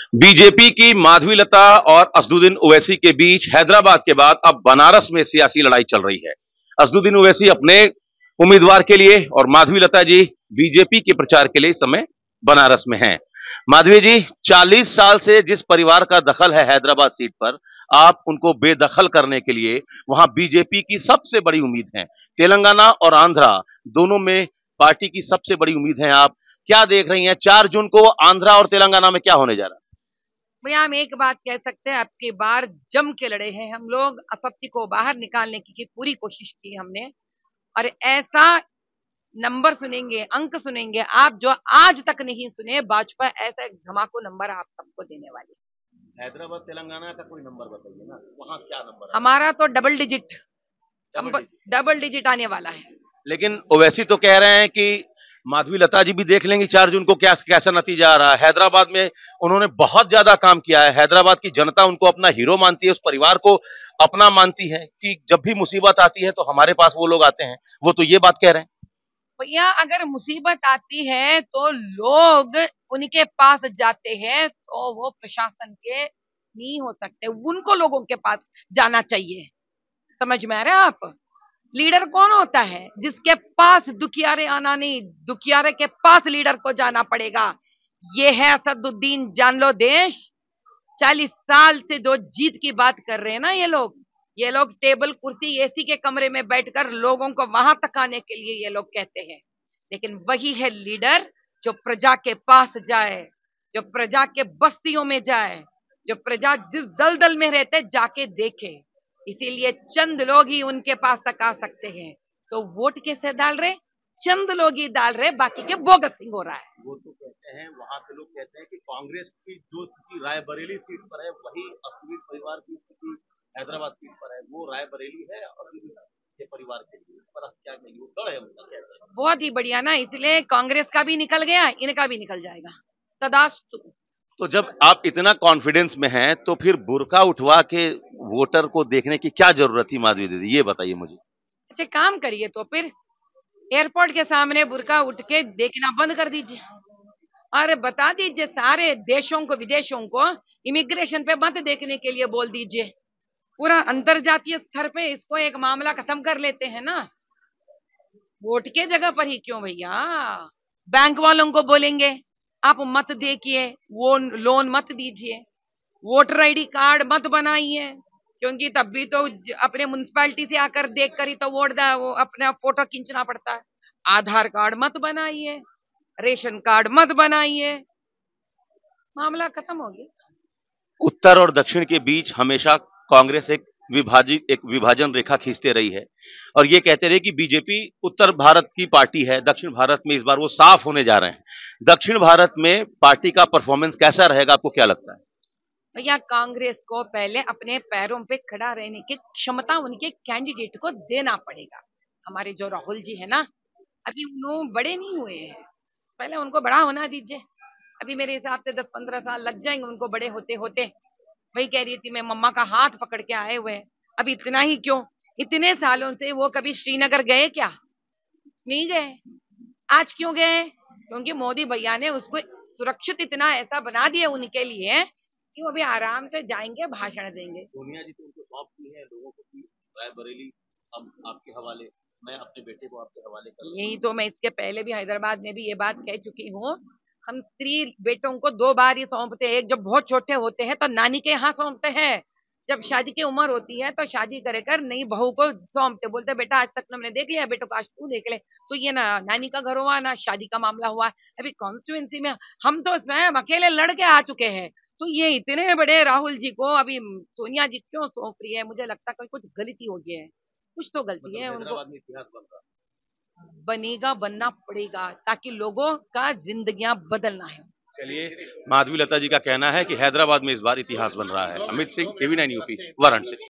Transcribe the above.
BJP की माधवीलता और असदुद्दीन ओवैसी के बीच हैदराबाद के बाद अब बनारस में सियासी लड़ाई चल रही है। असदुद्दीन ओवैसी अपने उम्मीदवार के लिए और माधवीलता जी बीजेपी के प्रचार के लिए इस समय बनारस में हैं। माधवी जी, 40 साल से जिस परिवार का दखल है हैदराबाद सीट पर, आप उनको बेदखल करने के लिए वहां बीजेपी की सबसे बड़ी उम्मीद है। तेलंगाना और आंध्रा दोनों में पार्टी की सबसे बड़ी उम्मीद है। आप क्या देख रही हैं? 4 जून को आंध्रा और तेलंगाना में क्या होने जा रहा है? भैया हम एक बात कह सकते हैं, अब की बार जम के लड़े हैं हम लोग। असत्य को बाहर निकालने की पूरी कोशिश की हमने, और ऐसा नंबर सुनेंगे, अंक सुनेंगे आप जो आज तक नहीं सुने। भाजपा ऐसा एक धमाको नंबर आप सबको देने वाली है। हैदराबाद तेलंगाना का कोई नंबर बताइए ना, वहां क्या नंबर हमारा तो डबल डिजिट आने वाला है। लेकिन ओवैसी तो कह रहे हैं कि माधवीलता जी भी देख लेंगी 4 जून को क्या कैसा नतीजा आ रहा है। हैदराबाद में उन्होंने बहुत ज्यादा काम किया है। हैदराबाद की जनता उनको अपना हीरो मानती है, उस परिवार को अपना मानती है कि जब भी मुसीबत आती है तो हमारे पास वो लोग आते हैं। वो तो ये बात कह रहे हैं। भैया अगर मुसीबत आती है तो लोग उनके पास जाते हैं, तो वो प्रशासन के नहीं हो सकते, उनको लोगों के पास जाना चाहिए। समझ में आ रहा है आप? लीडर कौन होता है? जिसके पास दुखियारे आना नहीं, दुखियारे के पास लीडर को जाना पड़ेगा। ये है असदुद्दीन जान लो देश। 40 साल से जो जीत की बात कर रहे हैं ना ये लोग टेबल कुर्सी एसी के कमरे में बैठकर लोगों को वहां तक आने के लिए ये लोग कहते हैं। लेकिन वही है लीडर जो प्रजा के पास जाए, जो प्रजा के बस्तियों में जाए, जो प्रजा जिस दलदल में रहते जाके देखे। इसीलिए चंद लोग ही उनके पास तक आ सकते हैं। तो वोट कैसे डाल रहे? चंद लोग ही डाल रहे, बाकी के बोगसिंग हो रहा है। वो तो कहते हैं, वहां के लोग कहते हैं कि कांग्रेस की जो स्थिति रायबरेली सीट पर है वही असली परिवार की स्थिति हैदराबाद सीट पर है। वो रायबरेली है और के परिवार के लिए पर क्या नहीं, वो डर है उनका। बहुत ही बढ़िया ना, इसलिए कांग्रेस का भी निकल गया, इनका भी निकल जाएगा। तदास्तु। तो जब आप इतना कॉन्फिडेंस में हैं तो फिर बुर्का उठवा के वोटर को देखने की क्या जरूरत थी माधवी दीदी, ये बताइए मुझे। अच्छा काम करिए तो फिर एयरपोर्ट के सामने बुर्का उठ के देखना बंद कर दीजिए, और बता दीजिए सारे देशों को, विदेशों को इमिग्रेशन पे मत देखने के लिए बोल दीजिए। पूरा अंतरजातीय स्तर पे इसको एक मामला खत्म कर लेते हैं ना। वोट के जगह पर ही क्यों भैया? बैंक वालों को बोलेंगे आप मत देखिए, वो लोन मत दीजिए, वोटर आईडी कार्ड मत बनाइए, क्योंकि तब भी तो अपने म्युनिसिपैलिटी से आकर देख कर ही तो वो अपना फोटो खींचना पड़ता है। आधार कार्ड मत बनाइए, रेशन कार्ड मत बनाइए, मामला खत्म हो गया। उत्तर और दक्षिण के बीच हमेशा कांग्रेस एक विभाजन रेखा खींचते रही है और ये कहते रहे कि बीजेपी उत्तर भारत की पार्टी है, दक्षिण भारत में इस बार वो साफ होने जा रहे हैं। दक्षिण भारत में पार्टी का परफॉर्मेंस कैसा रहेगा, आपको क्या लगता है? भैया कांग्रेस को पहले अपने पैरों पे खड़ा रहने की क्षमता उनके कैंडिडेट को देना पड़ेगा। हमारे जो राहुल जी है ना, अभी उन्होंने बड़े नहीं हुए हैं, पहले उनको बड़ा होना दीजिए। अभी मेरे हिसाब से 10-15 साल लग जाएंगे उनको बड़े होते होते। वही कह रही थी मैं, मम्मा का हाथ पकड़ के आए हुए हैं। अभी इतना ही क्यों, इतने सालों से वो कभी श्रीनगर गए क्या? नहीं गए। आज क्यों गए? क्योंकि मोदी भैया ने उसको सुरक्षित इतना ऐसा बना दिया उनके लिए कि वो भी आराम से जाएंगे, भाषण देंगे। सोनिया जी तो उनको सौंप दी है लोगों को कि रायबरेली अब आपके हवाले, मैं अपने बेटे को आपके हवाले कर। यही तो मैं इसके पहले भी हैदराबाद में भी ये बात कह चुकी हूँ। हम स्त्री बेटों को 2 बार ही सौंपते हैं। एक जब बहुत छोटे होते हैं तो नानी के यहाँ सौंपते हैं, जब शादी की उम्र होती है तो शादी करे कर नई बहू को सौंपते, बोलते बेटा आज तक हमने देख लिया, बेटों को आज तू देख ले। तो ये ना नानी का घर हुआ ना शादी का मामला हुआ। अभी कॉन्स्टिट्यूएंसी में हम तो स्वयं अकेले लड़के आ चुके हैं। तो ये इतने बड़े राहुल जी को अभी सोनिया जी क्यों सौंप रही है? मुझे लगता है कुछ गलती हो गई है, कुछ तो गलती है उनको। इतिहास बन रहा बनेगा, बनना पड़ेगा, ताकि लोगों का जिंदगियां बदलना है। चलिए, माधवीलता जी का कहना है कि हैदराबाद में इस बार इतिहास बन रहा है। Amit Singh, TV 9 UP, Varanasi.